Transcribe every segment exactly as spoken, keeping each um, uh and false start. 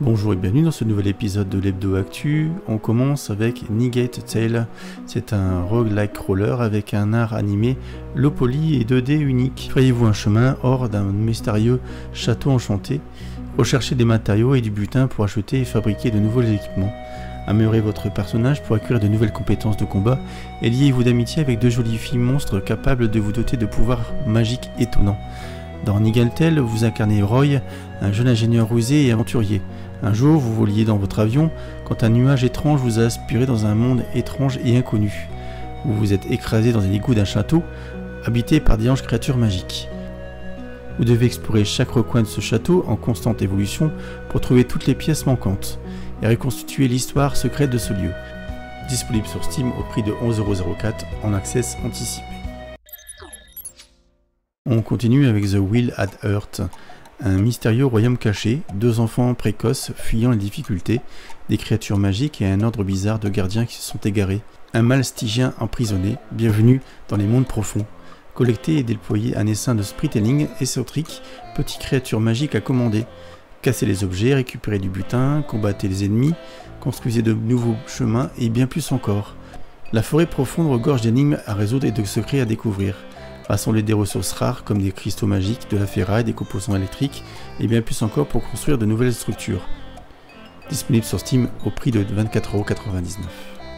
Bonjour et bienvenue dans ce nouvel épisode de l'Hebdo Actu. On commence avec Nigate Tale. C'est un roguelike roller avec un art animé low poly et deux D unique. Frayez-vous un chemin hors d'un mystérieux château enchanté. Recherchez des matériaux et du butin pour acheter et fabriquer de nouveaux équipements. Améliorez votre personnage pour acquérir de nouvelles compétences de combat et liez-vous d'amitié avec deux jolies filles monstres capables de vous doter de pouvoirs magiques étonnants. Dans Nigate Tale, vous incarnez Roy, un jeune ingénieur rusé et aventurier. Un jour, vous voliez dans votre avion quand un nuage étrange vous a aspiré dans un monde étrange et inconnu. Vous vous êtes écrasé dans les égouts d'un château, habité par d'étranges créatures magiques. Vous devez explorer chaque recoin de ce château en constante évolution pour trouver toutes les pièces manquantes et reconstituer l'histoire secrète de ce lieu. Disponible sur Steam au prix de onze euros quatre en access anticipé. On continue avec The Will at Earth, un mystérieux royaume caché, deux enfants précoces fuyant les difficultés, des créatures magiques et un ordre bizarre de gardiens qui se sont égarés. Un mâle stygien emprisonné, bienvenue dans les mondes profonds. Collectez et déployez un essaim de storytelling excentrique, petites créatures magiques à commander. Cassez les objets, récupérez du butin, combattez les ennemis, construisez de nouveaux chemins et bien plus encore. La forêt profonde regorge d'énigmes à résoudre et de secrets à découvrir. Rassemblez des ressources rares comme des cristaux magiques, de la ferraille, des composants électriques et bien plus encore pour construire de nouvelles structures. Disponible sur Steam au prix de vingt-quatre euros quatre-vingt-dix-neuf.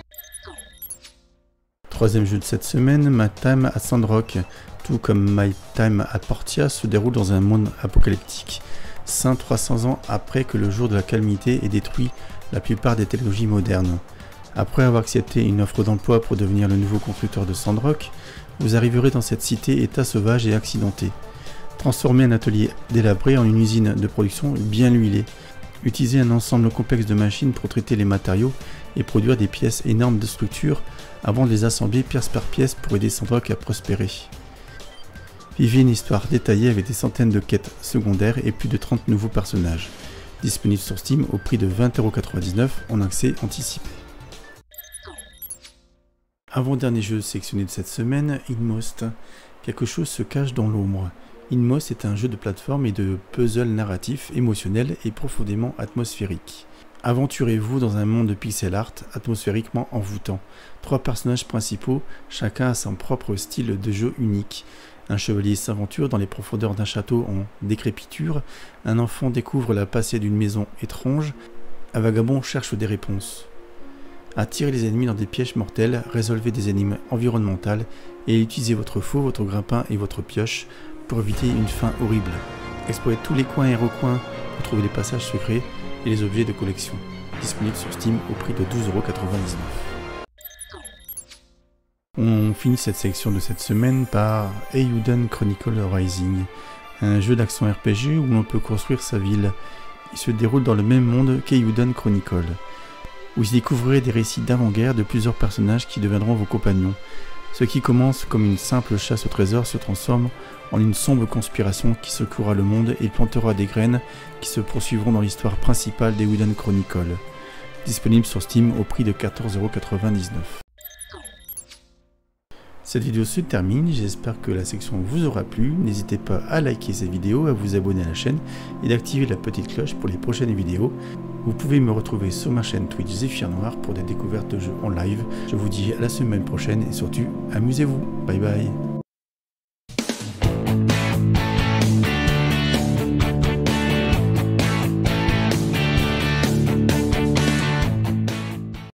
Troisième jeu de cette semaine, My Time at Sandrock. Tout comme My Time at Portia se déroule dans un monde apocalyptique, cent à trois cents ans après que le jour de la calamité ait détruit la plupart des technologies modernes. Après avoir accepté une offre d'emploi pour devenir le nouveau constructeur de Sandrock, vous arriverez dans cette cité état sauvage et accidentée. Transformez un atelier délabré en une usine de production bien huilée. Utilisez un ensemble complexe de machines pour traiter les matériaux et produire des pièces énormes de structure avant de les assembler pièce par pièce pour aider Sandrock à prospérer. Vivez une histoire détaillée avec des centaines de quêtes secondaires et plus de trente nouveaux personnages. Disponible sur Steam au prix de vingt euros quatre-vingt-dix-neuf en accès anticipé. Avant-dernier jeu sélectionné de cette semaine, Inmost. Quelque chose se cache dans l'ombre. Inmost est un jeu de plateforme et de puzzle narratif, émotionnel et profondément atmosphérique. Aventurez-vous dans un monde de pixel art atmosphériquement envoûtant. Trois personnages principaux, chacun a son propre style de jeu unique. Un chevalier s'aventure dans les profondeurs d'un château en décrépiture, un enfant découvre la passé d'une maison étrange, un vagabond cherche des réponses. Attirez les ennemis dans des pièges mortels, résolvez des énigmes environnementales et utilisez votre faux, votre grimpin et votre pioche pour éviter une fin horrible. Explorez tous les coins et recoins pour trouver les passages secrets et les objets de collection. Disponible sur Steam au prix de douze euros quatre-vingt-dix-neuf. On finit cette sélection de cette semaine par Eiyuden Chronicle Rising, un jeu d'action R P G où l'on peut construire sa ville. Il se déroule dans le même monde qu'Eiyuden Chronicle. Vous y découvrirez des récits d'avant-guerre de plusieurs personnages qui deviendront vos compagnons. Ce qui commence comme une simple chasse au trésor se transforme en une sombre conspiration qui secouera le monde et plantera des graines qui se poursuivront dans l'histoire principale d'Eiyuden Chronicle. Disponible sur Steam au prix de quatorze euros quatre-vingt-dix-neuf. Cette vidéo se termine, j'espère que la section vous aura plu. N'hésitez pas à liker cette vidéo, à vous abonner à la chaîne et d'activer la petite cloche pour les prochaines vidéos. Vous pouvez me retrouver sur ma chaîne Twitch Zephyr Noir pour des découvertes de jeux en live. Je vous dis à la semaine prochaine et surtout, amusez-vous. Bye bye.